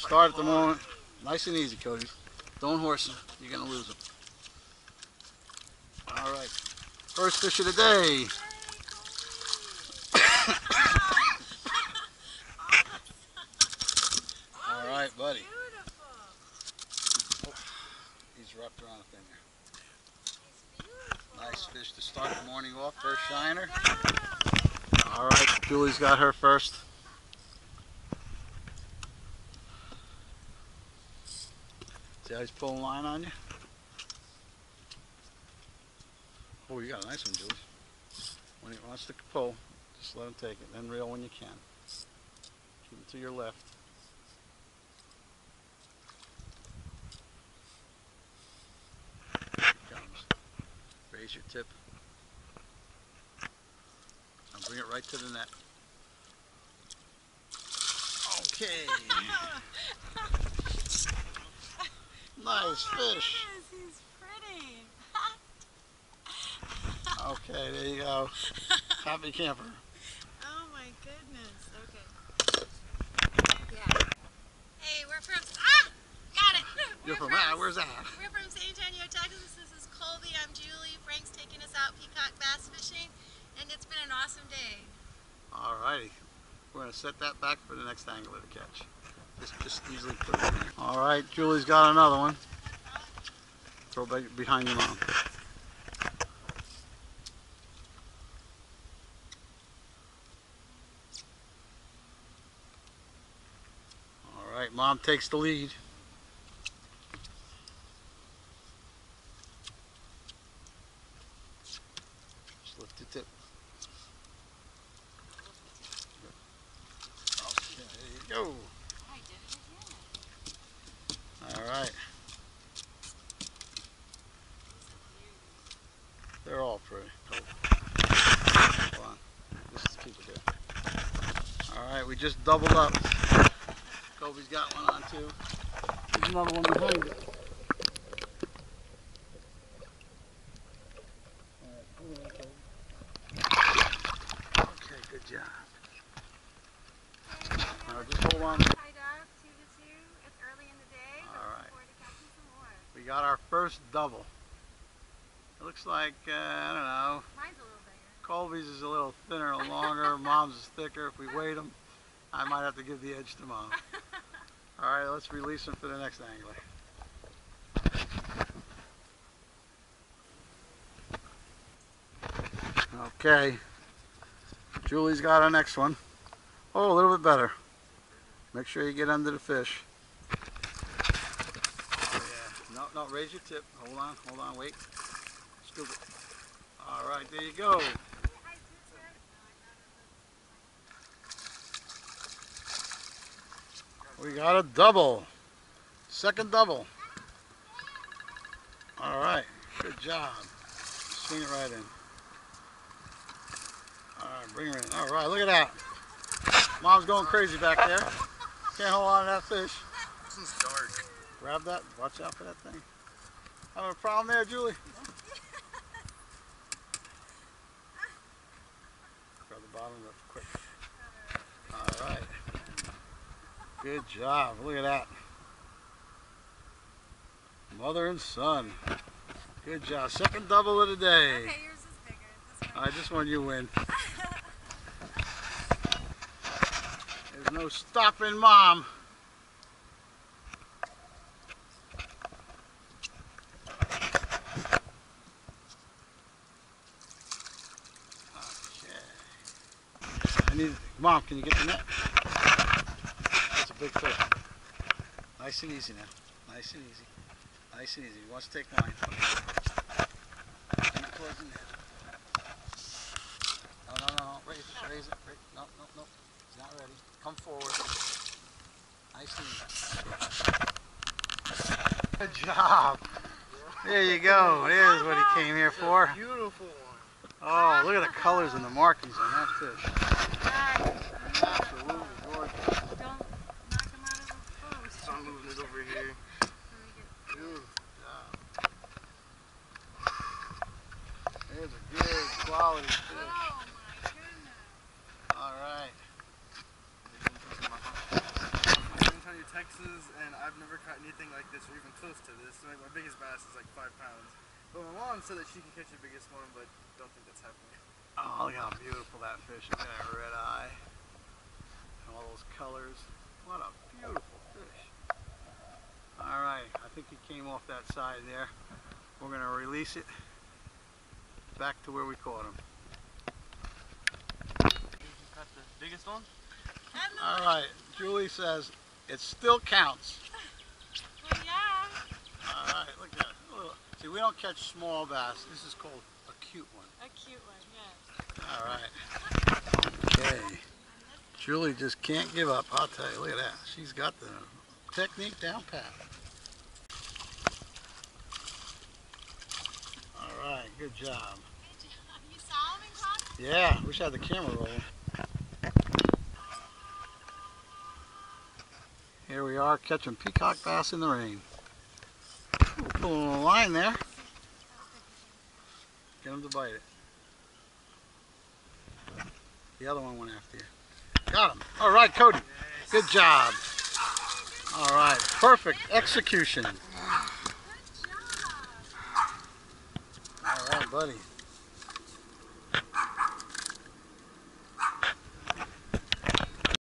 Start at the moment. Nice and easy, Cody. Don't horse him. You're going to lose him. All right. First fish of the day. All right, buddy. Oh, he's wrapped around a thing there. Nice fish to start the morning off. First shiner. All right, Julie's got her first. See how he's pulling line on you? Oh, you got a nice one, Julie. When he wants to pull, just let him take it. Then reel when you can. Keep it to your left. Here he comes. Raise your tip. And bring it right to the net. Okay. Nice fish. He's pretty. Okay, there you go. Happy camper. Oh my goodness. Okay. Yeah. Hey, we're from. Got it. You're from where's that? We're from San Antonio, Texas. This is Colby. I'm Julie. Frank's taking us out peacock bass fishing, and it's been an awesome day. All righty. We're going to set that back for the next angler to catch. Just easily put it in there. All right, Julie's got another one. Throw back behind your mom. All right, mom takes the lead. Just lift the tip. Okay, there you go. All right. They're all pretty. Hold on. Just keep it there. All right, we just doubled up. Kobe's got one on too. There's another one behind it. Okay, good job. All right, just hold on. We got our first double. It looks like, I don't know. Mine's a little bigger. Colby's is a little thinner and longer. Mom's is thicker. If we weight them, I might have to give the edge to Mom. All right, let's release them for the next angler. Okay. Julie's got our next one. Oh, a little bit better. Make sure you get under the fish. No, raise your tip. Hold on, wait. Scoop it. All right, there you go. We got a double. Second double. All right, good job. Swing it right in. All right, bring her in. All right, look at that. Mom's going crazy back there. Can't hold on to that fish. This one's dark. Grab that. Watch out for that thing. Having a problem there, Julie? Grab the bottom of it quick. All right. Good job. Look at that. Mother and son. Good job. Second double of the day. Okay, yours is bigger. This one. All right, this one you win. There's no stopping Mom. Mom, can you get the net? That's a big fish. Nice and easy now. Nice and easy. Nice and easy. He wants to take line. Keep closing there. No. Raise it. No. He's not ready. Come forward. Nice and easy. Good job. There you go. There's what he came here for. Beautiful one. Oh, look at the colors and the markings on that fish. Absolutely gorgeous. Don't knock him out of the post. So I'm moving it over here. Good job. There's a good quality fish. Oh my goodness. All right. San Antonio, Texas, and I've never caught anything like this or even close to this. Like, my biggest bass is like 5 pounds. But my mom said that she can catch the biggest one, but don't think that's happening. Oh, look how beautiful that fish is. Look at that red eye. And all those colors. What a beautiful fish. Alright, I think he came off that side there. We're going to release it back to where we caught him. You caught the biggest one? Alright, Julie says it still counts. Well, yeah. Alright, look at that. Look. See, we don't catch small bass. This is called a cute one. A cute one, yeah. Alright. Okay. Julie just can't give up. I'll tell you. Look at that. She's got the technique down pat. Alright, good job. Good job. You saw him and caught him? Yeah, wish I had the camera rolling. Here we are catching peacock bass in the rain. Ooh, pulling a line there. Get him to bite it. The other one went after you. Got him. All right, Cody. Good job. All right, perfect execution. Good job. All right, buddy.